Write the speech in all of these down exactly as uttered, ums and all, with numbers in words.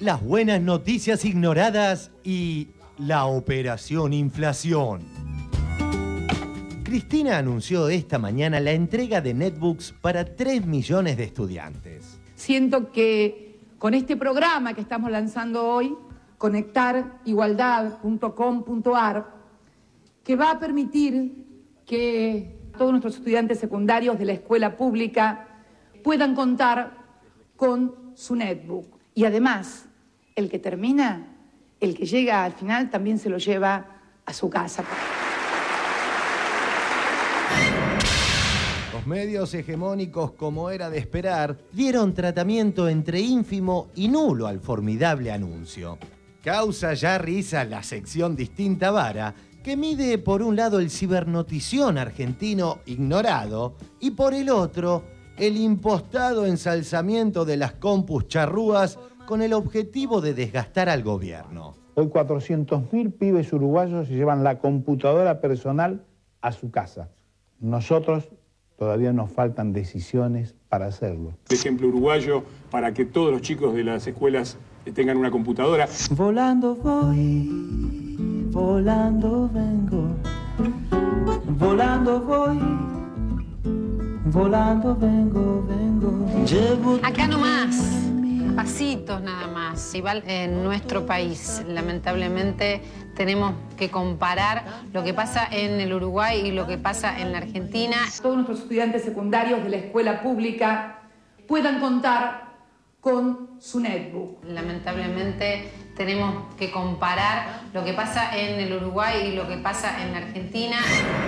las buenas noticias ignoradas y la operación inflación. Cristina anunció esta mañana la entrega de netbooks para tres millones de estudiantes. Siento que con este programa que estamos lanzando hoy, conectar igualdad punto com punto ar, que va a permitir que todos nuestros estudiantes secundarios de la escuela pública puedan contar con su netbook. Y además, el que termina, el que llega al final, también se lo lleva a su casa. Los medios hegemónicos, como era de esperar, dieron tratamiento entre ínfimo y nulo al formidable anuncio. Causa ya risa la sección Distinta Vara, que mide por un lado el cibernotición argentino ignorado y por el otro el impostado ensalzamiento de las compus charrúas con el objetivo de desgastar al gobierno. Hoy cuatrocientos mil pibes uruguayos se llevan la computadora personal a su casa. Nosotros todavía nos faltan decisiones para hacerlo. Ejemplo uruguayo para que todos los chicos de las escuelas tengan una computadora. Volando voy, volando vengo, volando voy, volando vengo, vengo. Llevo acá nomás, pasitos nada más. Igual en nuestro país, lamentablemente, tenemos que comparar lo que pasa en el Uruguay y lo que pasa en la Argentina. Todos nuestros estudiantes secundarios de la escuela pública puedan contar con su netbook. Lamentablemente tenemos que comparar lo que pasa en el Uruguay y lo que pasa en la Argentina.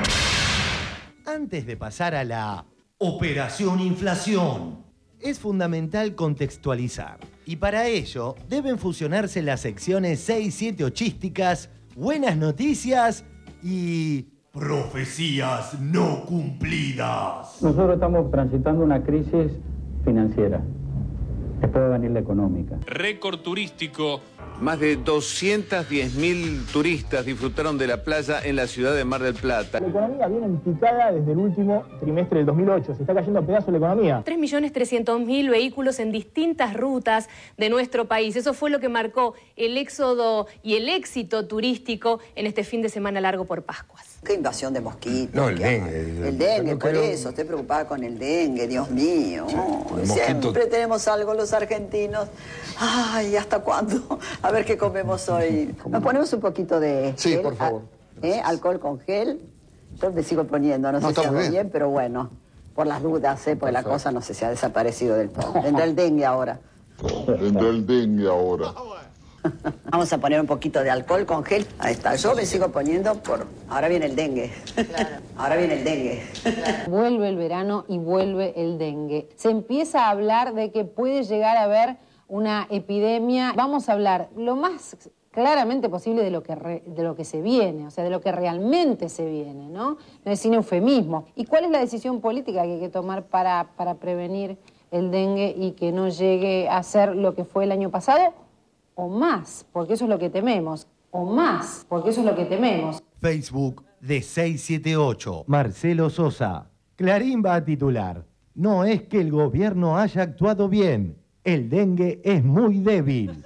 Antes de pasar a la operación inflación, es fundamental contextualizar. Y para ello deben fusionarse las secciones seis siete ochísticas, buenas noticias y profecías no cumplidas. Nosotros estamos transitando una crisis financiera. Después va a venir la económica. Récord turístico. Más de doscientos diez mil turistas disfrutaron de la playa en la ciudad de Mar del Plata. La economía viene en picada desde el último trimestre del dos mil ocho. Se está cayendo a pedazos la economía. tres millones trescientos mil vehículos en distintas rutas de nuestro país. Eso fue lo que marcó el éxodo y el éxito turístico en este fin de semana largo por Pascuas. ¿Qué invasión de mosquitos? No, el dengue. El dengue, no por creo... eso. Estoy preocupada con el dengue, Dios mío. Sí, siempre mosquito... tenemos algo los argentinos. Ay, ¿hasta cuándo? A ver qué comemos hoy. Nos ponemos un poquito de Sí, gel, por favor. ¿eh? Alcohol con gel. Yo me sigo poniendo, no, no sé si hago bien. bien, pero bueno. Por las dudas, ¿eh? Porque la cosa no sé si ha desaparecido del todo. Tendrá el dengue ahora. Tendrá el dengue ahora. Vamos a poner un poquito de alcohol con gel. Ahí está. Yo me sigo poniendo por... Ahora viene el dengue. Claro. Ahora viene el dengue. Claro. Vuelve el verano y vuelve el dengue. Se empieza a hablar de que puede llegar a haber una epidemia. Vamos a hablar lo más claramente posible de lo que, re, de lo que se viene, o sea, de lo que realmente se viene, ¿no? No es sin eufemismo. ¿Y cuál es la decisión política que hay que tomar para, para prevenir el dengue y que no llegue a ser lo que fue el año pasado? O más, porque eso es lo que tememos. O más, porque eso es lo que tememos. Facebook de seis siete ocho. Marcelo Sosa. Clarín va a titular. No es que el gobierno haya actuado bien. El dengue es muy débil.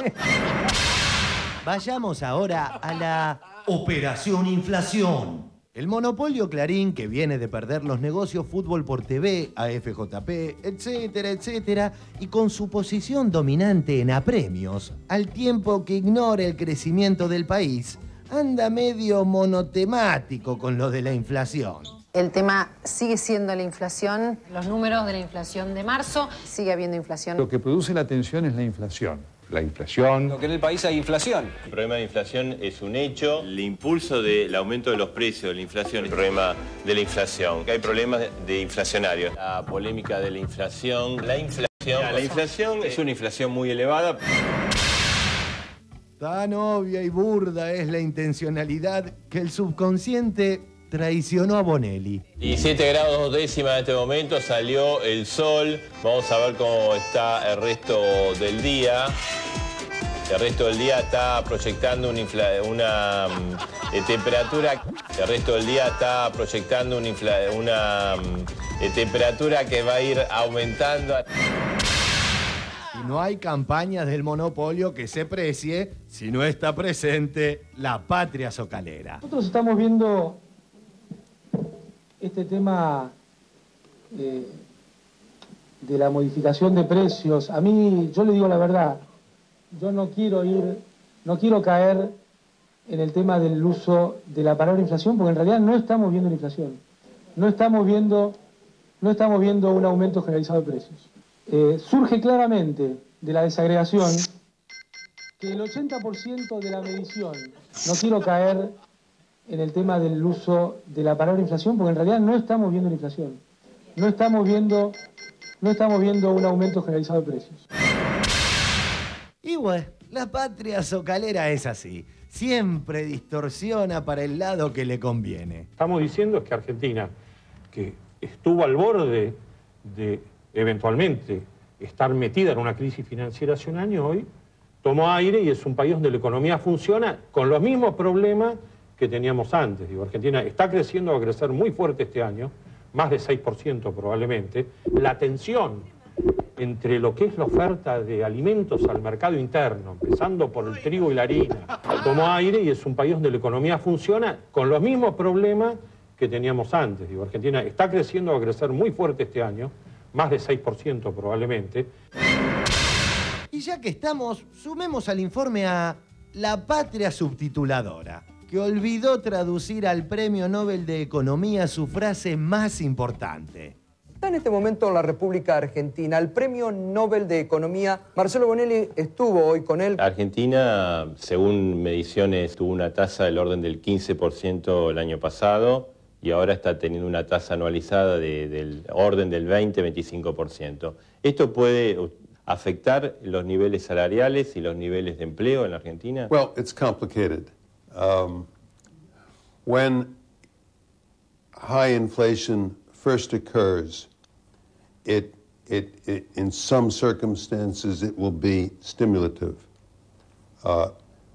Vayamos ahora a la operación inflación. El monopolio Clarín, que viene de perder los negocios Fútbol por T V, A F J P, etcétera, etcétera, y con su posición dominante en apremios, al tiempo que ignora el crecimiento del país, anda medio monotemático con lo de la inflación. El tema sigue siendo la inflación, los números de la inflación de marzo, sigue habiendo inflación. Lo que produce la tensión es la inflación. La inflación. Lo que en el país hay inflación. El problema de inflación es un hecho. El impulso del aumento de los precios, la inflación, el problema de la inflación. Hay problemas de inflacionarios. La polémica de la inflación. La inflación. La inflación es una inflación muy elevada. Tan obvia y burda es la intencionalidad que el subconsciente traicionó a Bonelli. diecisiete grados dos décimas en este momento, salió el sol. Vamos a ver cómo está el resto del día. El resto del día está proyectando una, una eh, temperatura. El resto del día está proyectando una, una eh, temperatura que va a ir aumentando. Y No hay campañas del monopolio que se precie si no está presente la patria socalera. Nosotros estamos viendo este tema eh, de la modificación de precios. A mí, yo le digo la verdad, yo no quiero ir, no quiero caer en el tema del uso de la palabra inflación, porque en realidad no estamos viendo la inflación. No estamos viendo, no estamos viendo un aumento generalizado de precios. Eh, surge claramente de la desagregación que el ochenta por ciento de la medición, no quiero caer en el tema del uso de la palabra inflación, porque en realidad no estamos viendo la inflación. No estamos viendo, no estamos viendo un aumento generalizado de precios. Y bueno, la patria socalera es así. Siempre distorsiona para el lado que le conviene. Estamos diciendo es que Argentina, que estuvo al borde de eventualmente estar metida en una crisis financiera hace un año, hoy tomó aire y es un país donde la economía funciona con los mismos problemas que teníamos antes. Digo, Argentina está creciendo, va a crecer muy fuerte este año, más de seis por ciento probablemente. La tensión entre lo que es la oferta de alimentos al mercado interno, empezando por el trigo y la harina, tomó aire y es un país donde la economía funciona con los mismos problemas que teníamos antes. Digo, Argentina está creciendo, va a crecer muy fuerte este año, más de seis por ciento probablemente. Y ya que estamos, sumemos al informe a la patria subtituladora, que olvidó traducir al Premio Nobel de Economía su frase más importante. Está en este momento en la República Argentina. El Premio Nobel de Economía, Marcelo Bonelli estuvo hoy con él. Argentina, según mediciones, tuvo una tasa del orden del quince por ciento el año pasado y ahora está teniendo una tasa anualizada de, del orden del veinte a veinticinco por ciento. Esto puede afectar los niveles salariales y los niveles de empleo en la Argentina. Well, it's complicated. Um, when high inflation first occurs, it, it, it, in some circumstances, it will be stimulative. Uh,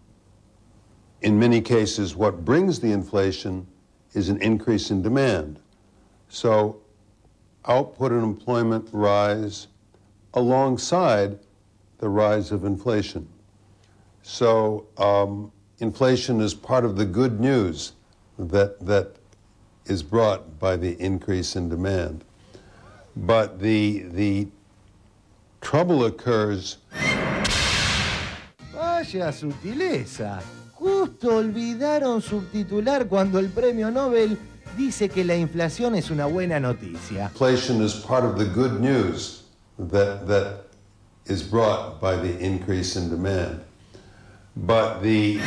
in many cases, what brings the inflation is an increase in demand. So output and employment rise alongside the rise of inflation. So um, inflation is part of the good news that, that is brought by the increase in demand. But the, the trouble occurs. Vaya sutileza. Justo olvidaron subtitular cuando el Premio Nobel dice que la inflación es una buena noticia. Inflation is part of the good news that, that is brought by the increase in demand. But the...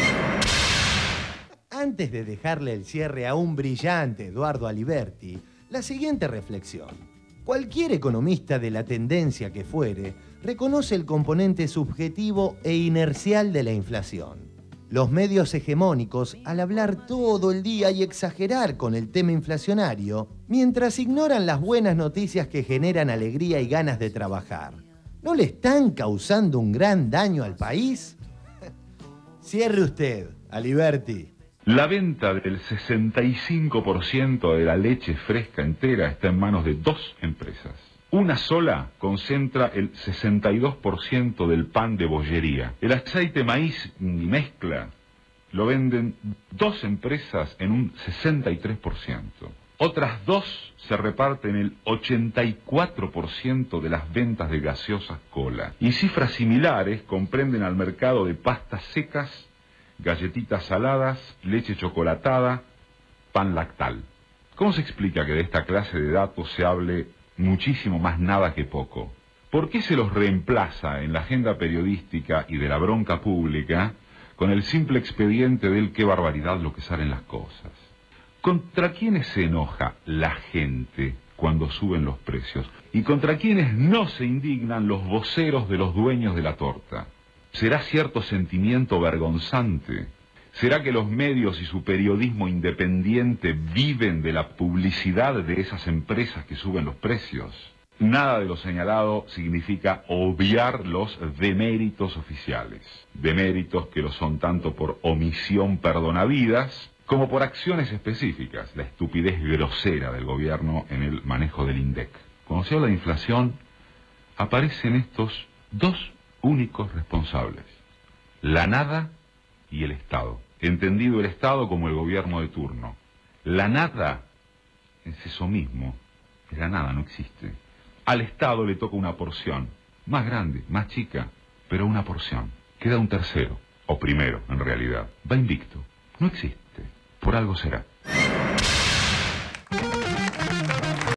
Antes de dejarle el cierre a un brillante Eduardo Aliberti, la siguiente reflexión. Cualquier economista de la tendencia que fuere reconoce el componente subjetivo e inercial de la inflación. Los medios hegemónicos, al hablar todo el día y exagerar con el tema inflacionario, mientras ignoran las buenas noticias que generan alegría y ganas de trabajar, ¿no le están causando un gran daño al país? Cierre usted, Aliberti. La venta del sesenta y cinco por ciento de la leche fresca entera está en manos de dos empresas. Una sola concentra el sesenta y dos por ciento del pan de bollería. El aceite maíz y mezcla lo venden dos empresas en un sesenta y tres por ciento. Otras dos se reparten el ochenta y cuatro por ciento de las ventas de gaseosas cola. Y cifras similares comprenden al mercado de pastas secas, galletitas saladas, leche chocolatada, pan lactal. ¿Cómo se explica que de esta clase de datos se hable muchísimo más nada que poco? ¿Por qué se los reemplaza en la agenda periodística y de la bronca pública con el simple expediente del qué barbaridad lo que salen las cosas? ¿Contra quiénes se enoja la gente cuando suben los precios? ¿Y contra quiénes no se indignan los voceros de los dueños de la torta? ¿Será cierto sentimiento vergonzante? ¿Será que los medios y su periodismo independiente viven de la publicidad de esas empresas que suben los precios? Nada de lo señalado significa obviar los deméritos oficiales. Deméritos que lo son tanto por omisión perdonavidas como por acciones específicas. La estupidez grosera del gobierno en el manejo del INDEC. Cuando se habla de inflación, aparecen estos dos únicos responsables. La nada y el Estado. Entendido el Estado como el gobierno de turno. La nada es eso mismo. La nada no existe. Al Estado le toca una porción, más grande, más chica, pero una porción. Queda un tercero, o primero, en realidad. Va invicto. No existe. Por algo será.